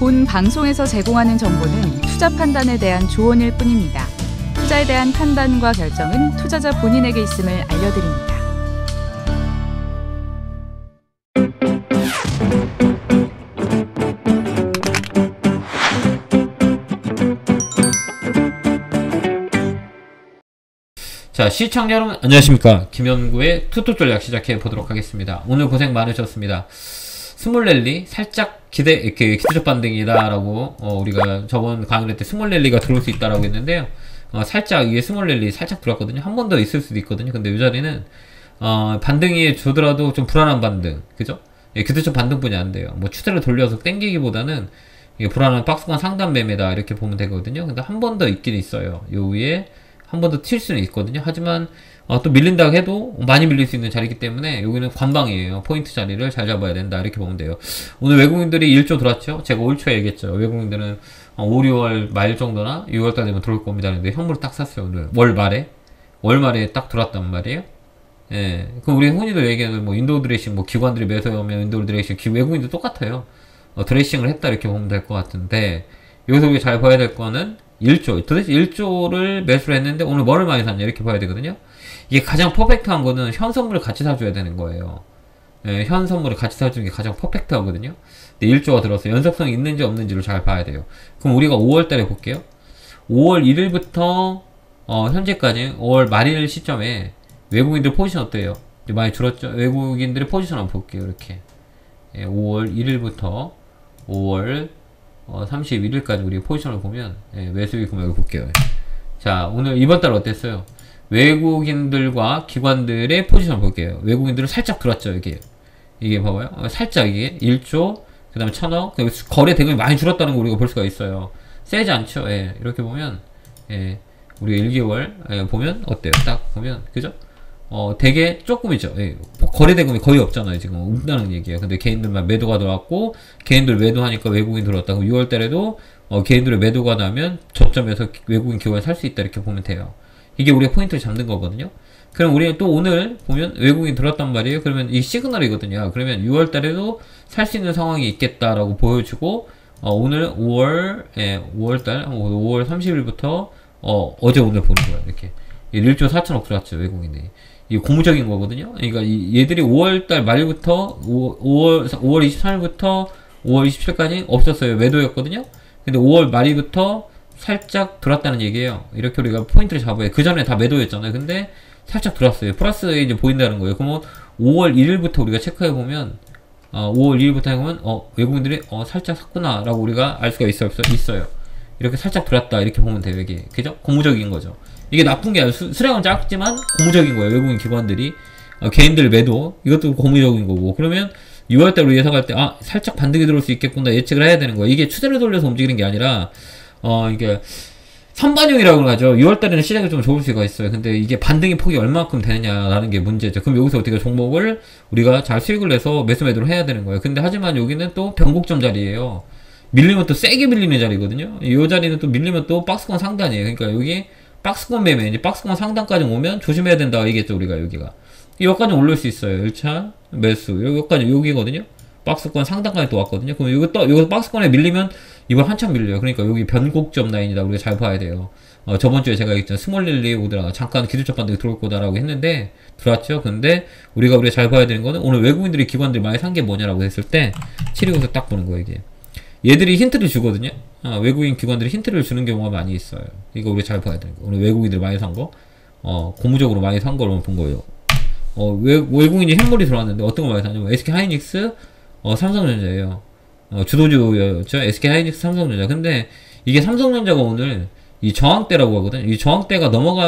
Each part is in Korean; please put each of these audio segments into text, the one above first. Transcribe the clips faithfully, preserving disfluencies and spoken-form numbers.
본 방송에서 제공하는 정보는 투자 판단에 대한 조언일 뿐입니다. 투자에 대한 판단과 결정은 투자자 본인에게 있음을 알려드립니다. 자, 시청자 여러분 안녕하십니까. 김연구의 투톱 전략 시작해 보도록 하겠습니다. 오늘 고생 많으셨습니다. 스몰랠리 살짝 기대 이렇게 기술적 반등이다 라고 어, 우리가 저번 강의 때 스몰랠리가 들어올 수 있다라고 했는데요. 어, 살짝 이게 스몰랠리 살짝 들어왔거든요. 한 번 더 있을 수도 있거든요. 근데 이 자리는 어, 반등이 주더라도 좀 불안한 반등, 그죠? 예, 기술적 반등뿐이 안 돼요. 뭐 추세를 돌려서 땡기기보다는 이게 불안한 박스권 상단 매매다 이렇게 보면 되거든요. 근데 한 번 더 있긴 있어요. 요 위에 한 번 더 튈 수는 있거든요. 하지만 어, 또 밀린다고 해도 많이 밀릴 수 있는 자리이기 때문에 여기는 관방이에요. 포인트 자리를 잘 잡아야 된다 이렇게 보면 돼요. 오늘 외국인들이 일 조 들어왔죠. 제가 올 초에 얘기했죠. 외국인들은 어, 오, 유월 말 정도나 유월달 되면 들어올 겁니다. 근데 현물을 딱 샀어요. 오늘 월 말에 월 말에 딱 들어왔단 말이에요. 예, 그럼 우리 흔히들 얘기하는 뭐 인도 드레싱, 뭐 기관들이 매수하면 인도 드레싱, 외국인도 똑같아요. 어, 드레싱을 했다 이렇게 보면 될 것 같은데 여기서 우리가 잘 봐야 될 거는 일 조, 도대체 일 조를 매수를 했는데 오늘 뭐를 많이 샀냐 이렇게 봐야 되거든요. 이게 가장 퍼펙트한 거는 현 선물을 같이 사줘야 되는 거예요. 예, 현 선물을 같이 사주는 게 가장 퍼펙트 하거든요. 근데 일 조가 들어서 연속성이 있는지 없는지를 잘 봐야 돼요. 그럼 우리가 오월 달에 볼게요. 오월 일일부터 어, 현재까지 오월 말일 시점에 외국인들 포지션 어때요? 많이 줄었죠? 외국인들의 포지션 한번 볼게요. 이렇게 예, 오월 일일부터 오월 어, 삼십일일까지 우리 포지션을 보면 예, 매수익 금액을 볼게요. 자, 오늘 이번 달 어땠어요? 외국인들과 기관들의 포지션을 볼게요. 외국인들은 살짝 들어왔죠. 이게 이게 봐봐요. 어, 살짝 이게 일 조 그 다음에 천억 거래 대금이 많이 줄었다는 거 우리가 볼 수가 있어요. 세지 않죠. 예, 이렇게 보면 예, 우리가 일 개월 예, 보면 어때요? 딱 보면 그죠? 어, 되게 조금이죠. 예, 거래 대금이 거의 없잖아요. 지금 없다는 얘기예요. 근데 개인들만 매도가 들어왔고 개인들 매도하니까 외국인 들어왔다. 그럼 유월 달에도 어, 개인들의 매도가 나면 저점에서 외국인 기관을 살 수 있다 이렇게 보면 돼요. 이게 우리가 포인트를 잡는 거거든요. 그럼 우리는 또 오늘 보면 외국인 들어왔단 말이에요. 그러면 이 시그널이거든요. 그러면 유월 달에도 살 수 있는 상황이 있겠다라고 보여주고 어, 오늘 오월 예, 오월 달 오월 삼십일부터 어, 어제 오늘 보는 거예요. 이렇게 일 조 사천억 들어왔죠. 외국인이. 이 고무적인 거거든요. 그러니까 이 얘들이 오월 달 말부터 오월 오월 이십삼일부터 오월 이십칠일까지 없었어요. 매도였거든요. 근데 오월 말부터 살짝 들어왔다는 얘기예요. 이렇게 우리가 포인트를 잡아요. 그 전에 다 매도였잖아요. 근데 살짝 들어왔어요. 플러스 이제 보인다는 거예요. 그러면 오월 일일부터 우리가 체크해 보면 어, 오월 일일부터 해보면 어, 외국인들이 어, 살짝 샀구나라고 우리가 알 수가 있어요. 있어요. 이렇게 살짝 들어왔다 이렇게 보면 돼요. 이게 그죠? 고무적인 거죠. 이게 나쁜 게 아니라 수, 수량은 작지만 고무적인 거예요. 외국인 기관들이 어, 개인들 매도 이것도 고무적인 거고 그러면 유월 달로 예상할 때 아 살짝 반등이 들어올 수 있겠구나 예측을 해야 되는 거예요. 이게 추세를 돌려서 움직이는 게 아니라 어 이게 선반영이라고 하죠. 유월 달에는 시장이 좀 좋을 수가 있어요. 근데 이게 반등의 폭이 얼마큼 되느냐라는 게 문제죠. 그럼 여기서 어떻게 종목을 우리가 잘 수익을 내서 매수 매도를 해야 되는 거예요. 근데 하지만 여기는 또 변곡점 자리예요. 밀리면 또 세게 밀리는 자리거든요. 이 자리는 또 밀리면 또 박스권 상단이에요. 그러니까 여기 박스권 매매, 이제 박스권 상단까지 오면 조심해야 된다 얘기했죠. 우리가 여기가 여기까지 올릴 수 있어요. 일 차 매수 여기까지 여기거든요. 박스권 상단까지 또 왔거든요. 그럼 여기 또 여기서 박스권에 밀리면 이번 한참 밀려요. 그러니까 여기 변곡점 라인이다. 우리가 잘 봐야 돼요. 어, 저번 주에 제가 얘기했잖아요. 스몰랠리 오더라. 잠깐 기술적 반등이 들어올 거다라고 했는데 들어왔죠. 근데 우리가 우리가 잘 봐야 되는 거는 오늘 외국인들이 기관들이 많이 산 게 뭐냐라고 했을 때 칠이고서 딱 보는 거예요. 이게 얘들이 힌트를 주거든요. 어, 외국인 기관들이 힌트를 주는 경우가 많이 있어요. 이거 우리 잘 봐야 되는 거. 오늘 외국인들이 많이 산 거, 어, 고무적으로 많이 산 걸 본 거예요. 어, 외, 외국인이 현물이 들어왔는데 어떤 거 많이 샀냐면 에스케이 하이닉스, 어, 삼성전자예요. 어, 주도주였죠. 에스케이 하이닉스, 삼성전자. 근데 이게 삼성전자가 오늘 이 저항대라고 하거든. 이 저항대가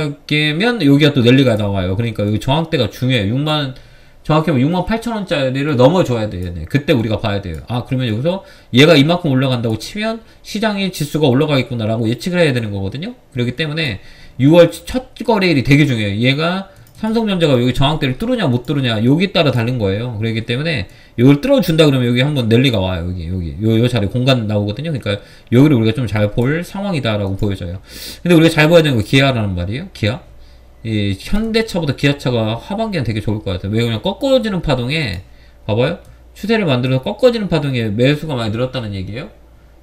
넘어가게면 여기가 또 랠리가 나와요. 그러니까 여기 저항대가 중요해요. 육만 정확히 하면 육만 팔천 원짜리를 넘어줘야 돼요. 네. 그때 우리가 봐야 돼요. 아, 그러면 여기서 얘가 이만큼 올라간다고 치면 시장의 지수가 올라가겠구나라고 예측을 해야 되는 거거든요. 그렇기 때문에 유월 첫 거래일이 되게 중요해요. 얘가 삼성전자가 여기 저항대를 뚫으냐 못 뚫으냐 여기 따라 다른 거예요. 그렇기 때문에 이걸 뚫어준다 그러면 여기 한번 랠리가 와요. 여기 여기 요, 요 자리 공간 나오거든요. 그러니까 여기를 우리가 좀 잘 볼 상황이다라고 보여져요. 근데 우리가 잘 봐야 되는 거 기아라는 말이에요. 기아. 이 현대차보다 기아차가 하반기는 되게 좋을 것 같아요. 왜 그냥 꺾어지는 파동에 봐봐요. 추세를 만들어서 꺾어지는 파동에 매수가 많이 늘었다는 얘기예요.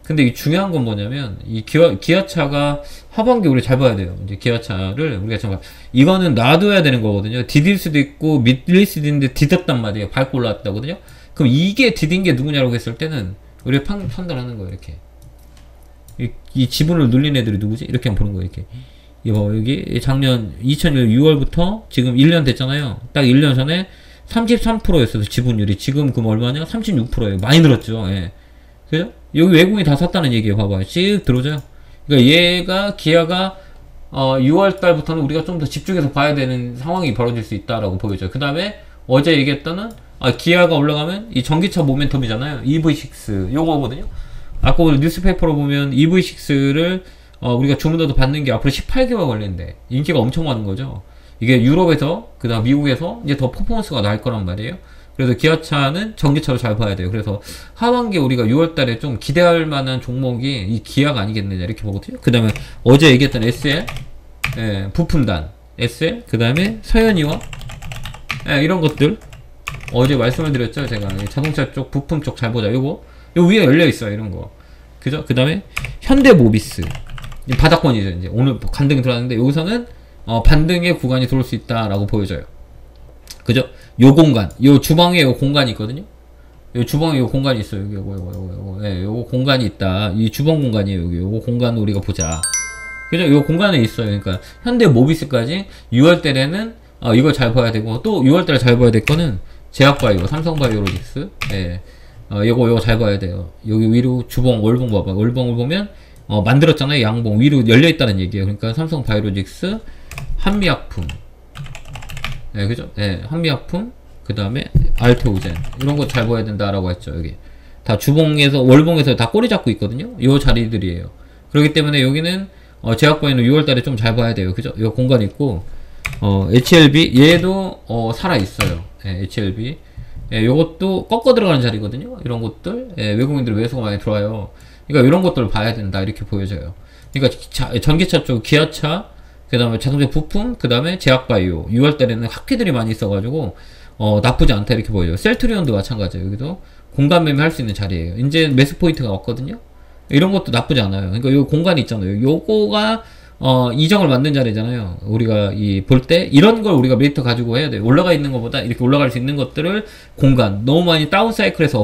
근데 이 중요한 건 뭐냐면 이 기아, 기아차가 하반기 우리 잘 봐야 돼요. 이제 기아차를 우리가 참 이거는 놔둬야 되는 거거든요. 디딜 수도 있고 밀릴 수도 있는데 디뎠단 말이에요. 밟고 올라왔다거든요. 그럼 이게 디딘 게 누구냐고 했을 때는 우리가 판, 판단하는 거예요. 이렇게 이, 이 지분을 눌린 애들이 누구지? 이렇게 한번 보는 거예요. 이렇게 이거 여기 작년 이천일 유월부터 지금 일 년 됐잖아요. 딱 일 년 전에 삼십삼 퍼센트였어요. 지분율이. 지금 그럼 얼마냐? 삼십육 퍼센트예요. 많이 늘었죠. 예. 그죠? 여기 외국인이 다 샀다는 얘기예요. 봐봐요. 씩 들어오죠. 그러니까 얘가 기아가 어, 유월 달부터는 우리가 좀 더 집중해서 봐야 되는 상황이 벌어질 수 있다라고 보여져요. 그 다음에 어제 얘기했던 아, 기아가 올라가면 이 전기차 모멘텀이잖아요. 이브이 식스 요거거든요. 아까 오늘 뉴스페이퍼로 보면 이브이 식스를 어, 우리가 주문서도 받는 게 앞으로 십팔 개월 걸린대. 인기가 엄청 많은 거죠. 이게 유럽에서 그 다음 미국에서 이제 더 퍼포먼스가 나을 거란 말이에요. 그래서 기아차는 전기차로 잘 봐야 돼요. 그래서 하반기 우리가 유월 달에 좀 기대할 만한 종목이 이 기아가 아니겠느냐 이렇게 보거든요. 그 다음에 어제 얘기했던 에스엘 예, 부품단 에스엘 그 다음에 서현이와 예, 이런 것들 어제 말씀을 드렸죠. 제가 자동차 쪽 부품 쪽 잘 보자. 요거 요 위에 열려 있어요. 이런 거 그죠? 그 다음에 현대모비스 바닥권이죠. 이제 오늘 간등 들어왔는데 여기서는 어, 반등의 구간이 들어올 수 있다라고 보여져요. 그죠? 요 공간, 요 주방에 요 공간이 있거든요. 요 주방에 요 공간이 있어요. 여기 요거 요거 요거 요거. 예, 요거 공간이 있다. 이 주방 공간이에요. 여기 요거 공간을 우리가 보자. 그죠? 요 공간에 있어요. 그러니까 현대모비스까지 유월 달에는 어, 이걸 잘 봐야 되고 또 유월 달에 잘 봐야 될 거는 제약바이오, 삼성바이오로직스. 예. 어, 요거 요거 잘 봐야 돼요. 여기 위로 주봉, 월봉 봐봐. 월봉을 보면 어, 만들었잖아요. 양봉 위로 열려 있다는 얘기예요. 그러니까 삼성바이오로직스, 한미약품. 예, 그죠? 예, 한미약품, 그 다음에 알테오젠. 이런 거 잘 봐야 된다라고 했죠, 여기. 다 주봉에서, 월봉에서 다 꼬리 잡고 있거든요? 요 자리들이에요. 그렇기 때문에 여기는, 어, 제약바이오는 유월 달에 좀 잘 봐야 돼요. 그죠? 요 공간 있고, 어, 에이치엘비, 얘도, 어, 살아있어요. 예, 에이치엘비. 예, 요것도 꺾어 들어가는 자리거든요? 이런 것들. 예, 외국인들 매수가 많이 들어와요. 그러니까 이런 것들을 봐야 된다. 이렇게 보여져요. 그러니까 자, 전기차 쪽, 기아차, 그 다음에 자동차 부품, 그 다음에 제약바이오. 유월 달에는 학회들이 많이 있어가지고, 어, 나쁘지 않다. 이렇게 보여요. 셀트리온도 마찬가지예요. 여기도 공간 매매 할 수 있는 자리예요. 이제 매수 포인트가 왔거든요? 이런 것도 나쁘지 않아요. 그러니까 요 공간이 있잖아요. 요거가, 어, 이정을 만든 자리잖아요. 우리가 이, 볼 때, 이런 걸 우리가 메리트 가지고 해야 돼요. 올라가 있는 것보다 이렇게 올라갈 수 있는 것들을 공간. 너무 많이 다운사이클에서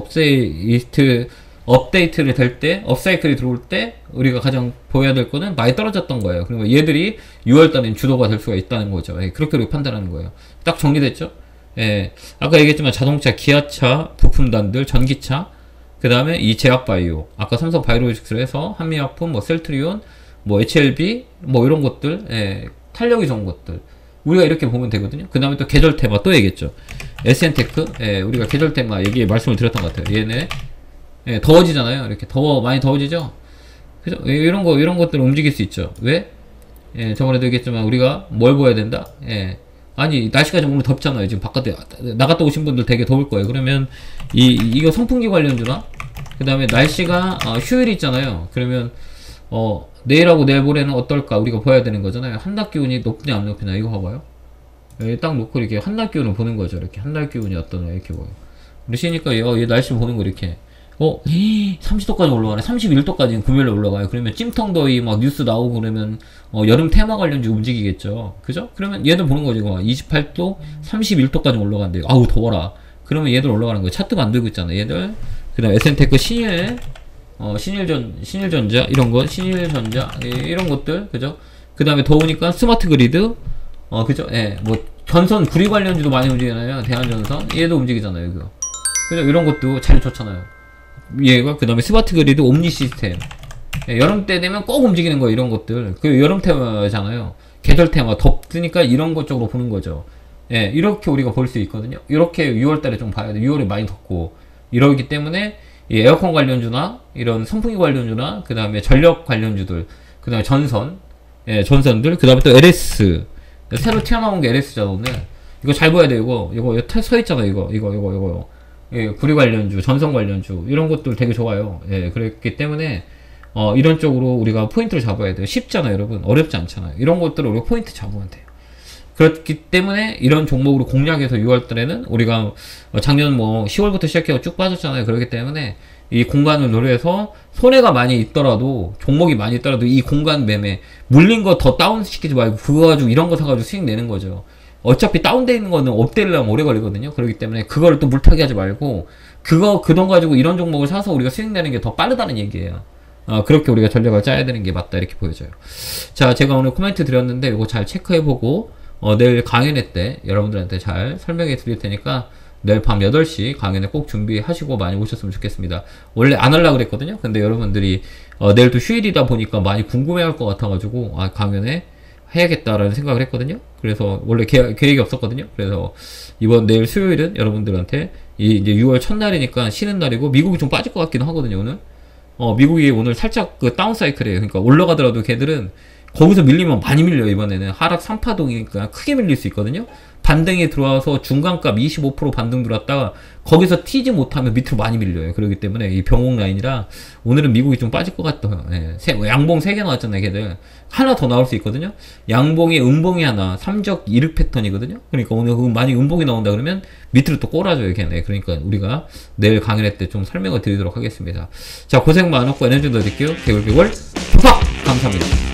업세이트, 업데이트를 될 때, 업사이클이 들어올 때, 우리가 가장 보여야 될 거는 많이 떨어졌던 거예요. 그리고 얘들이 유월 달엔 주도가 될 수가 있다는 거죠. 예, 그렇게 우리가 판단하는 거예요. 딱 정리됐죠? 예. 아까 얘기했지만 자동차, 기아차, 부품단들, 전기차, 그 다음에 이 제약바이오, 아까 삼성 바이오로직스로 해서 한미약품, 뭐 셀트리온, 뭐 에이치엘비, 뭐 이런 것들, 예, 탄력이 좋은 것들. 우리가 이렇게 보면 되거든요. 그 다음에 또 계절 테마 또 얘기했죠. 에스엔테크, 예, 우리가 계절 테마 얘기 말씀을 드렸던 것 같아요. 얘네. 예, 더워지잖아요. 이렇게 더워, 많이 더워지죠? 그죠? 이런 거, 이런 것들 움직일 수 있죠. 왜? 예, 저번에도 얘기했지만 우리가 뭘 보여야 된다? 예. 아니, 날씨가 좀 오늘 덥잖아요. 지금 바깥에 나갔다 오신 분들 되게 더울 거예요. 그러면 이, 이거 선풍기 관련주나? 그 다음에 날씨가, 어, 휴일이 있잖아요. 그러면, 어, 내일하고 내일 모레는 어떨까? 우리가 보여야 되는 거잖아요. 한낮 기온이 높냐, 안 높냐? 이거 봐봐요. 여기 딱 놓고 이렇게 한낮 기온을 보는 거죠. 이렇게 한낮 기온이 어떠냐? 이렇게 보여. 그러시니까 얘, 얘 날씨 보는 거 이렇게. 어, 삼십 도까지 올라가네. 삼십일 도까지 금요일에 올라가요. 그러면 찜통더위 막 뉴스 나오고 그러면, 어, 여름 테마 관련주 움직이겠죠. 그죠? 그러면 얘들 보는 거지. 뭐 이십팔 도, 삼십일 도까지 올라간대요. 아우, 더워라. 그러면 얘들 올라가는 거예요. 차트 만들고 있잖아. 얘들. 그 다음 에스엔테크 신일, 어, 신일전, 신일전자, 이런 거, 신일전자, 이런 것들. 그죠? 그 다음에 더우니까 스마트 그리드, 어, 그죠? 예, 뭐, 전선 구리 관련주도 많이 움직이잖아요. 대한전선. 얘도 움직이잖아요. 이거. 그죠? 이런 것도 자리 좋잖아요. 얘가 그 다음에 스마트 그리드 옴니 시스템. 예, 여름 때 되면 꼭 움직이는 거예요. 이런 것들. 그 여름 테마잖아요. 계절 테마. 덥으니까 이런 것 쪽으로 보는 거죠. 예, 이렇게 우리가 볼 수 있거든요. 이렇게 유월 달에 좀 봐야 돼. 유월에 많이 덥고 이러기 때문에 이 에어컨 관련주나 이런 선풍기 관련주나 그 다음에 전력 관련주들, 그 다음에 전선, 예, 전선들, 그 다음에 또 엘에스 새로 튀어나온 게 엘에스잖아 오늘. 이거 잘 봐야 돼. 이거 이거 이거 서 있잖아. 이거 이거 이거 이거. 예, 구리 관련주, 전선 관련주 이런 것들 되게 좋아요. 예, 그렇기 때문에 어, 이런 쪽으로 우리가 포인트를 잡아야 돼요. 쉽잖아요, 여러분. 어렵지 않잖아요. 이런 것들을 우리가 포인트 잡으면 돼요. 그렇기 때문에 이런 종목으로 공략해서 유월 달에는 우리가 작년 뭐 시월부터 시작해서 쭉 빠졌잖아요. 그렇기 때문에 이 공간을 노려서 손해가 많이 있더라도, 종목이 많이 있더라도 이 공간 매매 물린 거 더 다운 시키지 말고 그거 가지고 이런 거 사가지고 수익 내는 거죠. 어차피 다운돼 있는 거는 업데이트하면 오래 걸리거든요. 그렇기 때문에 그거를 또 물타기 하지 말고 그거 그 돈 가지고 이런 종목을 사서 우리가 수익 내는 게 더 빠르다는 얘기예요. 아, 그렇게 우리가 전략을 짜야 되는 게 맞다 이렇게 보여져요. 자, 제가 오늘 코멘트 드렸는데 이거 잘 체크해보고 어, 내일 강연회 때 여러분들한테 잘 설명해 드릴 테니까 내일 밤 여덟 시 강연회 꼭 준비하시고 많이 오셨으면 좋겠습니다. 원래 안 하려고 그랬거든요. 근데 여러분들이 어, 내일 또 휴일이다 보니까 많이 궁금해 할 것 같아가지고 아, 강연회 해야겠다라는 생각을 했거든요. 그래서 원래 계, 계획이 없었거든요. 그래서 이번 내일 수요일은 여러분들한테 이 이제 유월 첫날이니까 쉬는 날이고 미국이 좀 빠질 것 같기도 하거든요. 오늘 어 미국이 오늘 살짝 그 다운 사이클이에요. 그러니까 올라가더라도 걔들은 거기서 밀리면 많이 밀려요. 이번에는 하락 삼 파동이니까 크게 밀릴 수 있거든요. 반등이 들어와서 중간값 이십오 퍼센트 반등 들어왔다가 거기서 튀지 못하면 밑으로 많이 밀려요. 그렇기 때문에 이 병목 라인이라 오늘은 미국이 좀 빠질 것 같아요. 예. 세, 양봉 세 개 나왔잖아요. 걔들 하나 더 나올 수 있거든요. 양봉에 음봉이 하나 삼적 이륙 패턴이거든요. 그러니까 오늘 그 만약 음봉이 나온다 그러면 밑으로 또 꼬라줘요. 걔네. 그러니까 우리가 내일 강연회 때 좀 설명을 드리도록 하겠습니다. 자, 고생 많았고 에너지 더 드릴게요. 개굴개굴 팍 감사합니다.